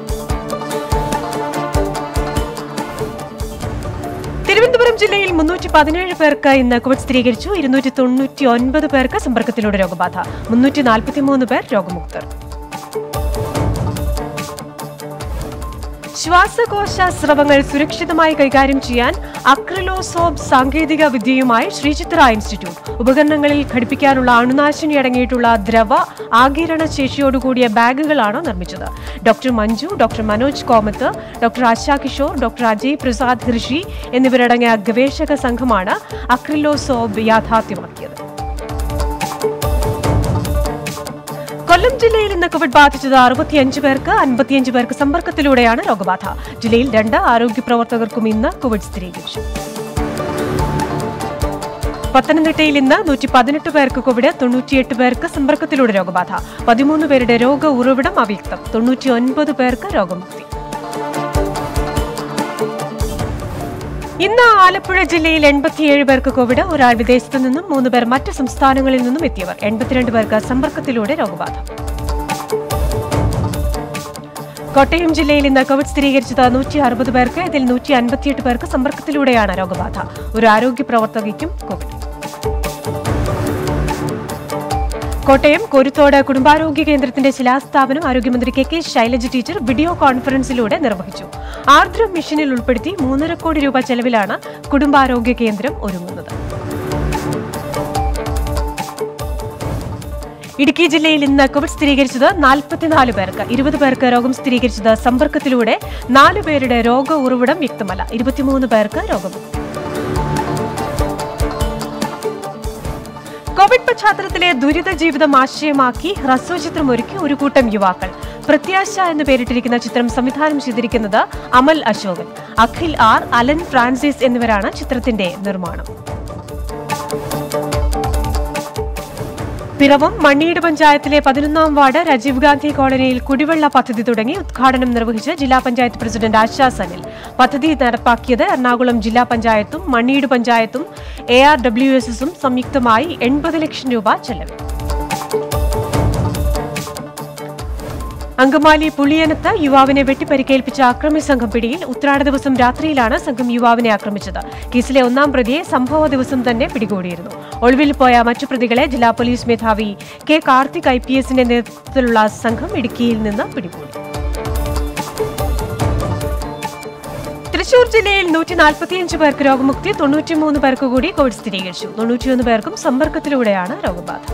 തിരുവനന്തപുരം ജില്ലയിൽ മുന്നൂറ്റി പതിനേഴ് പേർക്ക് ഇന്ന് കോവിഡ് സ്ഥിരീകരിച്ചു. ഇരുന്നൂറ്റി തൊണ്ണൂറ്റി ഒൻപത് പേർക്ക് സമ്പർക്കത്തിലൂടെ രോഗബാധ. മുന്നൂറ്റി നാൽപ്പത്തിമൂന്ന് പേർ രോഗമുക്തർ. ശ്വാസകോശ സ്രവങ്ങൾ സുരക്ഷിതമായി കൈകാര്യം ചെയ്യാൻ അക്രിലോസോബ് സാങ്കേതിക വിദ്യയുമായി ശ്രീചിത്ര ഇൻസ്റ്റിറ്റ്യൂട്ട് ഉപകരണങ്ങളിൽ ഘടിപ്പിക്കാനുള്ള അണുനാശിനി അടങ്ങിയിട്ടുള്ള ദ്രവ ആഗിരണ ശേഷിയോടുകൂടിയ ബാഗുകളാണ് നിർമ്മിച്ചത്. Doctor Manju, doctor Manoj Komath, doctor Asha Kishore, doctor Ajay Prasad Rishi എന്നിവരടങ്ങിയ ഗവേഷക സംഘമാണ് അക്രിലോസോബ് യാഥാർത്ഥ്യമാക്കിയത്. കൊല്ലം ജില്ലയിൽ ഇന്ന് കോവിഡ് ബാധിച്ചത് അറുപത്തിയഞ്ച് പേർക്ക്, അൻപത്തിയഞ്ച് പേർക്ക് സമ്പർക്കത്തിലൂടെയാണ് രോഗബാധ. ജില്ലയിൽ രണ്ട് ആരോഗ്യ പ്രവർത്തകർക്കും ഇന്ന് കോവിഡ് സ്ഥിരീകരിച്ചു. പത്തനംതിട്ടയിൽ ഇന്ന് നൂറ്റി പതിനെട്ട് പേർക്ക് കോവിഡ്, തൊണ്ണൂറ്റിയെട്ട് പേർക്ക് സമ്പർക്കത്തിലൂടെ രോഗബാധ. പതിമൂന്ന് പേരുടെ രോഗ ഉറവിടം അവ്യക്തം, തൊണ്ണൂറ്റി ഒൻപത് പേർക്ക് രോഗമുക്തി. ഇന്ന് ആലപ്പുഴ ജില്ലയിൽ എൺപത്തിയേഴ് പേർക്ക് കോവിഡ്, ഒരാൾ വിദേശത്തു നിന്നും, മൂന്ന് പേർ മറ്റ് സംസ്ഥാനങ്ങളിൽ നിന്നും എത്തിയവർ. എൺപത്തിരണ്ട് പേർക്ക് സമ്പർക്കത്തിലൂടെ രോഗബാധ. കോട്ടയം ജില്ലയിൽ ഇന്ന് കോവിഡ് സ്ഥിരീകരിച്ചത് നൂറ്റി അറുപത് പേർക്ക്, ഇതിൽ നൂറ്റി അൻപത്തിയെട്ട് പേർക്ക് സമ്പർക്കത്തിലൂടെയാണ് രോഗബാധ. ഒരു ആരോഗ്യ പ്രവർത്തകയ്ക്കും കോവിഡ്. കോട്ടയം കോരുത്തോട് കുടുംബാരോഗ്യ കേന്ദ്രത്തിന്റെ ശിലാസ്ഥാപനം ആരോഗ്യമന്ത്രി K K Shailaja teacher video കോൺഫറൻസിലൂടെ നിർവഹിച്ചു. ആർദ്രം മിഷനിൽ ഉൾപ്പെടുത്തി മൂന്നര കോടി രൂപ ചെലവിലാണ് കുടുംബാരോഗ്യ കേന്ദ്രം ഒരുങ്ങുന്നത്. ഇടുക്കി ജില്ലയിൽ ഇന്ന് കോവിഡ് സ്ഥിരീകരിച്ചത് നാൽപ്പത്തിനാല് പേർക്ക്, ഇരുപത് പേർക്ക് രോഗം സ്ഥിരീകരിച്ചത് സമ്പർക്കത്തിലൂടെ. നാല് പേരുടെ രോഗ ഉറവിടം വ്യക്തമല്ല, ഇരുപത്തിമൂന്ന് പേർക്ക് രോഗമുക്തി. കോവിഡ് പശ്ചാത്തലത്തിലെ ദുരിത ജീവിതം ആശയമാക്കി ഹ്രസ്വചിത്രം ഒരുക്കി ഒരു കൂട്ടം യുവാക്കൾ. പ്രത്യാശ എന്ന് പേരിട്ടിരിക്കുന്ന ചിത്രം സംവിധാനം ചെയ്തിരിക്കുന്നത് Amal Ashokan, Akhil R, Alan Francis എന്നിവരാണ് ചിത്രത്തിന്റെ നിർമ്മാണം. പിറവം മണ്ണീട് പഞ്ചായത്തിലെ പതിനൊന്നാം വാർഡ് രാജീവ് ഗാന്ധി കോളനിയിൽ കുടിവെള്ള പദ്ധതി തുടങ്ങി ഉദ്ഘാടനം നിർവഹിച്ച് ജില്ലാ പഞ്ചായത്ത് പ്രസിഡന്റ് ആശാ സനിൽ. പദ്ധതി നടപ്പാക്കിയത് എറണാകുളം ജില്ലാ പഞ്ചായത്തും മണ്ണീട് പഞ്ചായത്തും എ ആർ ഡബ്ല്യു എസ് എസും സംയുക്തമായി എൺപത് ലക്ഷം രൂപ ചെലവിൽ. അങ്കമാലി പുളിയനത്ത് യുവാവിനെ വെട്ടിപ്പരിക്കേൽപ്പിച്ച അക്രമി സംഘം പിടിയിൽ. ഉത്രാട ദിവസം രാത്രിയിലാണ് സംഘം യുവാവിനെ ആക്രമിച്ചത്. കേസിലെ ഒന്നാം പ്രതിയെ സംഭവ ദിവസം തന്നെ പിടികൂടിയിരുന്നു. ഒളിവിൽ പോയ മറ്റു പ്രതികളെ ജില്ലാ പോലീസ് മേധാവി കെ കാർത്തിക് ഐ പി എസിന്റെ നേതൃത്വത്തിലുള്ള സംഘം ഇടുക്കിയിൽ നിന്ന് പിടികൂടി. തൃശൂർ ജില്ലയിൽ നൂറ്റി നാൽപ്പത്തിയഞ്ച് പേർക്ക് രോഗമുക്തി, തൊണ്ണൂറ്റിമൂന്ന് പേർക്ക് കൂടി കോവിഡ് സ്ഥിരീകരിച്ചു. തൊണ്ണൂറ്റിയൊന്ന് പേർക്കും സമ്പർക്കത്തിലൂടെയാണ് രോഗബാധ.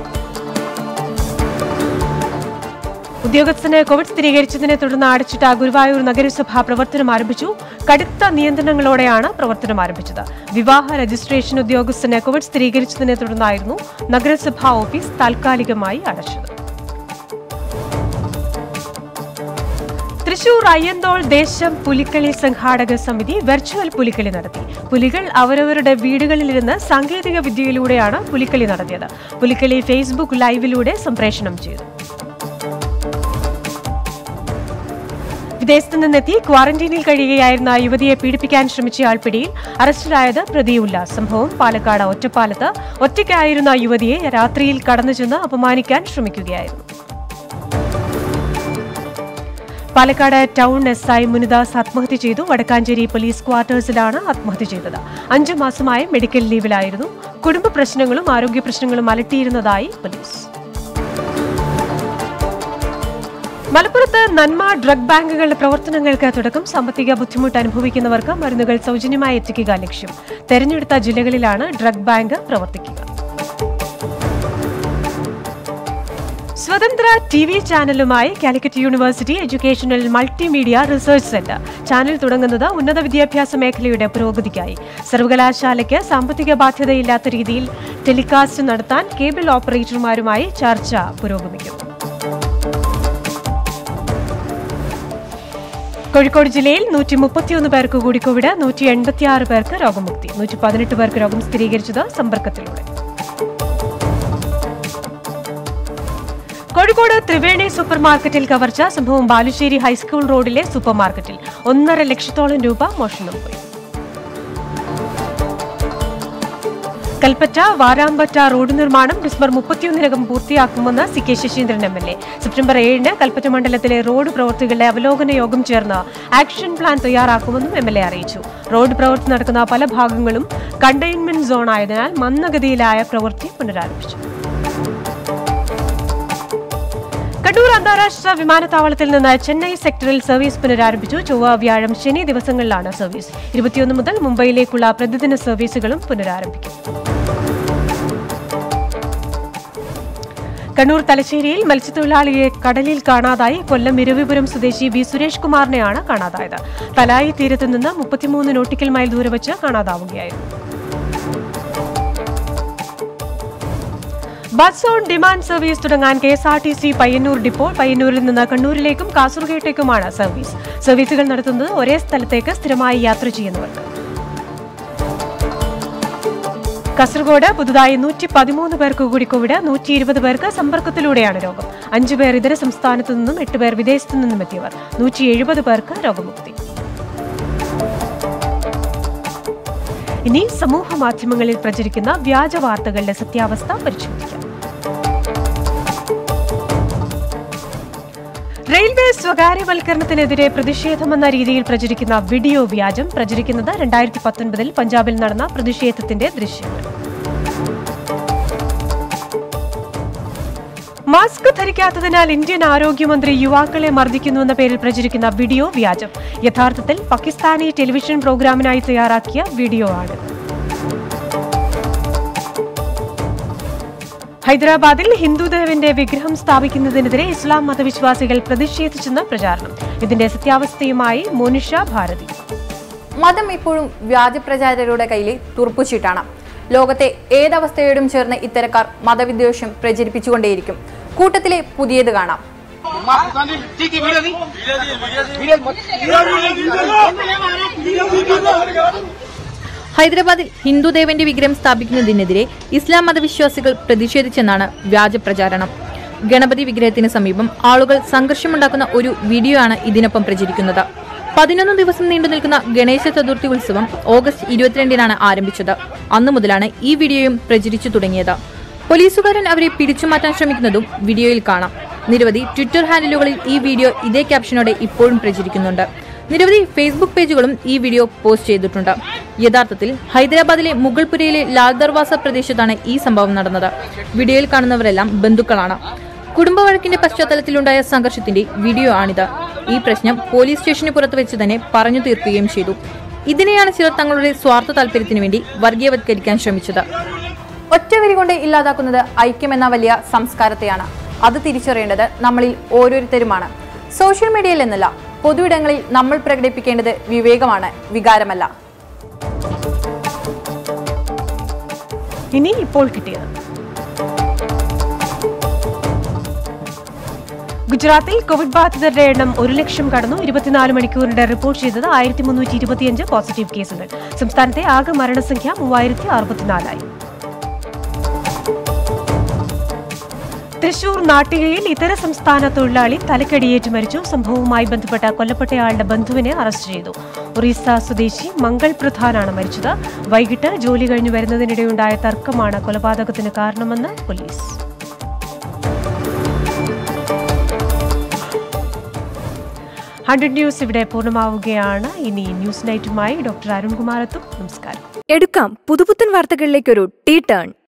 ഉദ്യോഗസ്ഥന് കോവിഡ് സ്ഥിരീകരിച്ചതിനെ തുടർന്ന് അടച്ചിട്ട ഗുരുവായൂർ നഗരസഭ പ്രവർത്തനം ആരംഭിച്ചു. കടുത്ത നിയന്ത്രണങ്ങളോടെയാണ് പ്രവർത്തനം ആരംഭിച്ചത്. വിവാഹ രജിസ്ട്രേഷൻ ഉദ്യോഗസ്ഥന് കോവിഡ് സ്ഥിരീകരിച്ചതിനെ തുടർന്നായിരുന്നു നഗരസഭാ ഓഫീസ് താൽക്കാലികമായി അടച്ചത്. തൃശൂർ അയ്യന്തോൾ ദേശം പുലിക്കളി സംഘാടക സമിതി വെർച്വൽ പുലിക്കളി നടത്തി. പുലികൾ അവരവരുടെ വീടുകളിലിരുന്ന് സാങ്കേതിക വിദ്യയിലൂടെയാണ് പുലിക്കളി നടത്തിയത്. പുലിക്കളി ഫേസ്ബുക്ക് ലൈവിലൂടെ സംപ്രേഷണം ചെയ്തു. വിദേശത്ത് നിന്നെത്തി ക്വാറന്റീനിൽ കഴിയുകയായിരുന്ന യുവതിയെ പീഡിപ്പിക്കാൻ ശ്രമിച്ചയാൾ പിടിയിൽ. അറസ്റ്റിലായത് പ്രതി ഉല്ലാസ്. സംഭവം പാലക്കാട് ഒറ്റപ്പാലത്ത്. ഒറ്റയ്ക്കായിരുന്ന യുവതിയെ രാത്രിയിൽ കടന്നു ചെന്ന് അപമാനിക്കാൻ ശ്രമിക്കുകയായിരുന്നു. Palakkad town S I Munidas ആത്മഹത്യ ചെയ്തു. വടക്കാഞ്ചേരി പോലീസ് ക്വാർട്ടേഴ്സിലാണ് ആത്മഹത്യ ചെയ്തത്. അഞ്ചു മാസമായി മെഡിക്കൽ ലീവിലായിരുന്നു. കുടുംബ പ്രശ്നങ്ങളും ആരോഗ്യ പ്രശ്നങ്ങളും അലട്ടിയിരുന്നതായി പോലീസ്. മലപ്പുറത്ത് നന്മ ഡ്രഗ് ബാങ്കുകളുടെ പ്രവർത്തനങ്ങൾക്ക് തുടക്കം. സാമ്പത്തിക ബുദ്ധിമുട്ട് അനുഭവിക്കുന്നവർക്ക് മരുന്നുകൾ സൗജന്യമായി എത്തിക്കുക ലക്ഷ്യം. തെരഞ്ഞെടുത്ത ജില്ലകളിലാണ് ഡ്രഗ് ബാങ്ക് പ്രവർത്തിക്കുക. സ്വതന്ത്ര ടി വി ചാനലുമായി Calicut university educational multimedia research centre. Channel തുടങ്ങുന്നത് ഉന്നത വിദ്യാഭ്യാസ മേഖലയുടെ പുരോഗതിക്കായി. സർവകലാശാലയ്ക്ക് സാമ്പത്തിക ബാധ്യതയില്ലാത്ത രീതിയിൽ ടെലികാസ്റ്റ് നടത്താൻ കേബിൾ ഓപ്പറേറ്റർമാരുമായി ചർച്ച പുരോഗമിക്കുന്നു. കോഴിക്കോട് ജില്ലയിൽ നൂറ്റി മുപ്പത്തിയൊന്ന് പേർക്ക് കൂടി കോവിഡ്, നൂറ്റി എൺപത്തിയാറ് പേർക്ക് രോഗമുക്തി. നൂറ്റി പതിനെട്ട് പേർക്ക് രോഗം സ്ഥിരീകരിച്ചത് സമ്പർക്കത്തിലൂടെ. കോഴിക്കോട് ത്രിവേണി സൂപ്പർ മാർക്കറ്റിൽ കവർച്ച. സംഭവം ബാലുശ്ശേരി ഹൈസ്കൂൾ റോഡിലെ സൂപ്പർ മാർക്കറ്റിൽ. ഒന്നര ലക്ഷത്തോളം രൂപ മോഷണം പോയി. കൽപ്പറ്റ വാരാമ്പറ്റ റോഡ് നിർമ്മാണം ഡിസംബർ മുപ്പത്തിയൊന്നിനകം പൂർത്തിയാക്കുമെന്ന് C K Saseendran M L A. September ഏഴിന് കൽപ്പറ്റ മണ്ഡലത്തിലെ റോഡ് പ്രവൃത്തികളുടെ അവലോകന യോഗം ചേർന്ന് ആക്ഷൻ പ്ലാൻ തയ്യാറാക്കുമെന്നും എം എൽ എ അറിയിച്ചു. റോഡ് പ്രവൃത്തി നടക്കുന്ന പല ഭാഗങ്ങളും കണ്ടെയ്ൻമെന്റ് സോണായതിനാൽ മന്ദഗതിയിലായ പ്രവൃത്തി പുനരാരംഭിച്ചു. കണ്ണൂർ അന്താരാഷ്ട്ര വിമാനത്താവളത്തിൽ നിന്ന് ചെന്നൈ സെക്ടറിൽ സർവീസ് പുനരാരംഭിച്ചു. ചൊവ്വ, വ്യാഴം, ശനി ദിവസങ്ങളിലാണ് സർവീസ്. ഇരുപത്തിയൊന്ന് മുതൽ മുംബൈയിലേക്കുള്ള പ്രതിദിന സർവീസുകളും പുനരാരംഭിക്കും. കണ്ണൂർ തലശ്ശേരിയിൽ മത്സ്യത്തൊഴിലാളിയെ കടലിൽ കാണാതായി. കൊല്ലം ഇരവിപുരം സ്വദേശി വി സുരേഷ് കുമാറിനെയാണ് കാണാതായത്. തലായി തീരത്തു നിന്ന് മുപ്പത്തിമൂന്ന് നോട്ടിക്കൽ മൈൽ ദൂരെ വച്ച് കാണാതാവുകയായിരുന്നു. ബസ് ഓൺ ഡിമാൻഡ് സർവീസ് തുടങ്ങാൻ K S R T C Payyanur depot. പയ്യന്നൂരിൽ നിന്ന് കണ്ണൂരിലേക്കും കാസർഗോട്ടേക്കുമാണ് സർവീസ്. സർവീസുകൾ നടത്തുന്നത് ഒരേ സ്ഥലത്തേക്ക് സ്ഥിരമായി യാത്ര ചെയ്യുന്നവർക്ക്. കാസർഗോഡ് പുതുതായി നൂറ്റി പതിമൂന്ന് പേർക്ക് കൂടി കോവിഡ്. നൂറ്റി ഇരുപത് പേർക്ക് സമ്പർക്കത്തിലൂടെയാണ് രോഗം. അഞ്ചു പേർ ഇതര സംസ്ഥാനത്തു നിന്നും എട്ട് പേർ വിദേശത്തു നിന്നും എത്തിയവർ. നൂറ്റി എഴുപത് പേർക്ക് രോഗമുക്തി. ഇനി സമൂഹ മാധ്യമങ്ങളിൽ പ്രചരിക്കുന്ന വ്യാജ വാർത്തകളുടെ സത്യാവസ്ഥ പരിശോധിക്കാം. റെയിൽവേ സ്വകാര്യവൽക്കരണത്തിനെതിരെ പ്രതിഷേധമെന്ന രീതിയിൽ പ്രചരിക്കുന്ന വീഡിയോ വ്യാജം. പ്രചരിക്കുന്നത് രണ്ടായിരത്തി പത്തൊൻപതിൽ പഞ്ചാബിൽ നടന്ന പ്രതിഷേധത്തിന്റെ ദൃശ്യങ്ങൾ. മാസ്ക് ധരിക്കാത്തതിനാൽ ഇന്ത്യൻ ആരോഗ്യമന്ത്രി യുവാക്കളെ മർദ്ദിക്കുന്നുവെന്ന പേരിൽ പ്രചരിക്കുന്ന വീഡിയോ വ്യാജം. യഥാർത്ഥത്തിൽ പാകിസ്ഥാനി ടെലിവിഷൻ പ്രോഗ്രാമിനായി തയ്യാറാക്കിയ വീഡിയോ ആണ്. ഹൈദരാബാദിൽ ഹിന്ദുദേവന്റെ വിഗ്രഹം സ്ഥാപിക്കുന്നതിനെതിരെ ഇസ്ലാം മതവിശ്വാസികൾ പ്രതിഷേധിച്ചെന്ന പ്രചാരണം. ഇതിന്റെ സത്യാവസ്ഥയുമായി മോനിഷ ഭാരതി. മതം ഇപ്പോഴും വ്യാജപ്രചാരകരുടെ കയ്യിലെ തുറപ്പുചീട്ടാണ്. ലോകത്തെ ഏതവസ്ഥയോടും ചേർന്ന് ഇത്തരക്കാർ മതവിദ്വേഷം പ്രചരിപ്പിച്ചുകൊണ്ടേയിരിക്കും. കൂട്ടത്തിലെ പുതിയത് കാണാം. ഹൈദരാബാദിൽ ഹിന്ദുദേവന്റെ വിഗ്രഹം സ്ഥാപിക്കുന്നതിനെതിരെ ഇസ്ലാം മതവിശ്വാസികൾ പ്രതിഷേധിച്ചെന്നാണ് വ്യാജപ്രചാരണം. ഗണപതി വിഗ്രഹത്തിന് സമീപം ആളുകൾ സംഘർഷമുണ്ടാക്കുന്ന ഒരു വീഡിയോ ആണ് ഇതിനൊപ്പം പ്രചരിക്കുന്നത്. പതിനൊന്ന് ദിവസം നീണ്ടു നിൽക്കുന്ന ഗണേശ ചതുർത്ഥി ഉത്സവം ഓഗസ്റ്റ് ഇരുപത്തിരണ്ടിനാണ് ആരംഭിച്ചത്. അന്നു മുതലാണ് ഈ വീഡിയോയും പ്രചരിച്ചു തുടങ്ങിയത്. പോലീസുകാരൻ അവരെ പിടിച്ചുമാറ്റാൻ ശ്രമിക്കുന്നതും വീഡിയോയിൽ കാണാം. നിരവധി ട്വിറ്റർ ഹാൻഡിലുകളിൽ ഈ വീഡിയോ ഇതേ ക്യാപ്ഷനോടെ ഇപ്പോഴും പ്രചരിക്കുന്നുണ്ട്. നിരവധി ഫേസ്ബുക്ക് പേജുകളും ഈ വീഡിയോ പോസ്റ്റ് ചെയ്തിട്ടുണ്ട്. യഥാർത്ഥത്തിൽ ഹൈദരാബാദിലെ മുഗൾപുരയിലെ ലാൽ ദർവാസ പ്രദേശത്താണ് ഈ സംഭവം നടന്നത്. വീഡിയോയിൽ കാണുന്നവരെല്ലാം ബന്ധുക്കളാണ്. കുടുംബ വഴക്കിന്റെ പശ്ചാത്തലത്തിലുണ്ടായ സംഘർഷത്തിന്റെ വീഡിയോ ആണിത്. ഈ പ്രശ്നം പോലീസ് സ്റ്റേഷന് പുറത്ത് വെച്ച് തന്നെ പറഞ്ഞു തീർക്കുകയും ചെയ്തു. ഇതിനെയാണ് ചിലർ തങ്ങളുടെ സ്വാർത്ഥ താല്പര്യത്തിനു വേണ്ടി വർഗീയവത്കരിക്കാൻ ശ്രമിച്ചത്. ഒറ്റവരി കൊണ്ട് ഇല്ലാതാക്കുന്നത് ഐക്യമെന്ന വലിയ സംസ്കാരത്തെയാണ്. അത് തിരിച്ചറിയേണ്ടത് നമ്മളിൽ ഓരോരുത്തരുമാണ്. സോഷ്യൽ മീഡിയയിൽ എന്നല്ല, പൊതുയിടങ്ങളിൽ നമ്മൾ പ്രകടിപ്പിക്കേണ്ടത് വിവേകമാണ്, വികാരമല്ല. ഇനി ഇപ്പോൾ കിട്ടിയത്. ഗുജറാത്തിൽ കോവിഡ് ബാധിതരുടെ എണ്ണം ഒരു ലക്ഷം കടന്നു. ഇരുപത്തിനാല് മണിക്കൂറിന്റെ റിപ്പോർട്ട് ചെയ്തത് ആയിരത്തി മുന്നൂറ്റി ഇരുപത്തിയഞ്ച് പോസിറ്റീവ് കേസുകൾ. സംസ്ഥാനത്തെ ആകെ മരണസംഖ്യ മൂവായിരത്തി അറുപത്തിനാലായി. തൃശൂർ നാട്ടികയിൽ ഇതര സംസ്ഥാന തൊഴിലാളി തലക്കടിയേറ്റ് മരിച്ചു. സംഭവവുമായി ബന്ധപ്പെട്ട കൊല്ലപ്പെട്ടയാളുടെ ബന്ധുവിനെ അറസ്റ്റ് ചെയ്തു. ഒറീസ സ്വദേശി മംഗൾ പ്രധാനാണ് മരിച്ചത്. വൈകിട്ട് ജോലി കഴിഞ്ഞു വരുന്നതിനിടെയുണ്ടായ തർക്കമാണ് കൊലപാതകത്തിന് കാരണമെന്ന് പോലീസ്. ഹൺഡ്രഡ് ന്യൂസ് ഇവിടെ പൂർണ്ണമാവുകയാണ്. ഇനി ന്യൂസ് നൈറ്റുമായി ഡോക്ടർ അരുൺകുമാർ എത്തും. നമസ്കാരം. എടുക്കാം പുതുപുത്തൻ വാർത്തകളിലേക്കൊരു ടീ ടേൺ.